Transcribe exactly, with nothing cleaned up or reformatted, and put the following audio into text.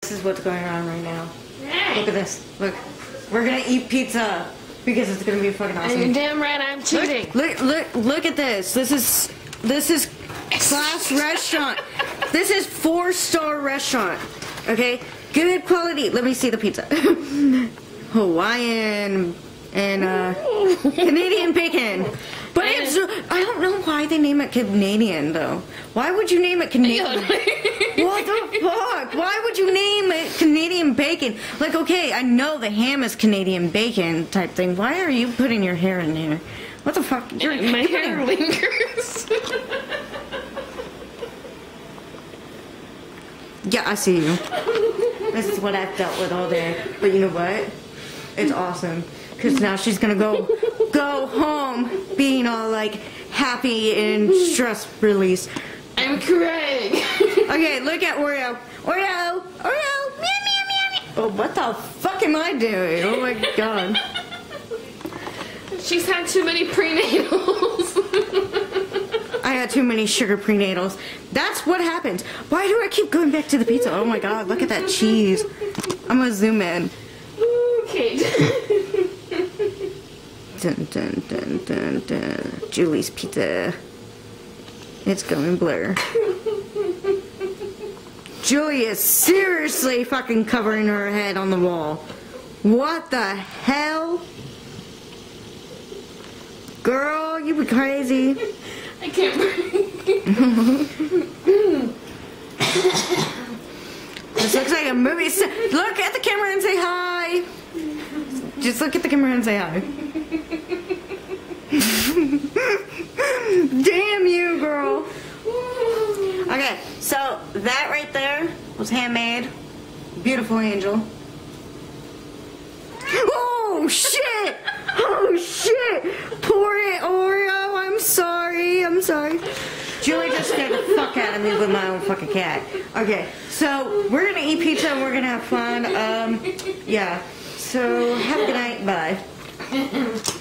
this is what's going on right now. Look at this. Look. We're gonna eat pizza because it's gonna be fucking awesome. You're damn right I'm cheating. Look, look, look, look at this. This is, this is class restaurant. This is four-star restaurant. Okay? Good quality. Let me see the pizza. Hawaiian and uh, Canadian bacon. But it's, I don't know why they name it Canadian, though. Why would you name it Canadian? What the fuck? Why would you name it Canadian bacon? Like, okay, I know the ham is Canadian bacon type thing. Why are you putting your hair in there? What the fuck? You're, My you're hair putting... lingers. Yeah, I see you. This is what I've dealt with all day. But you know what? It's awesome. Because now she's going to go go home being all, like, happy and stress release. I'm crying. Okay, look at Oreo. Oreo! Oreo! Meow, meow, meow, meow. Oh, what the fuck am I doing? Oh, my God. She's had too many prenatals. I had too many sugar prenatals. That's what happens. Why do I keep going back to the pizza? Oh, my God. Look at that cheese. I'm going to zoom in. Okay. Dun, dun, dun, dun, dun. Julie's Pizza. It's going blur. Julie is seriously fucking covering her head on the wall. What the hell? Girl, you be crazy. I can't breathe. This looks like a movie set. Look at the camera and say hi. Just look at the camera and say hi. Damn you, girl. Okay, so that right there was handmade. Beautiful angel. Oh, shit. Oh, shit. Pour it, Oreo. I'm sorry. I'm sorry. Julie just scared the fuck out of me with my own fucking cat. Okay, so we're gonna eat pizza and we're gonna have fun. Um, yeah. So have a good night. Bye.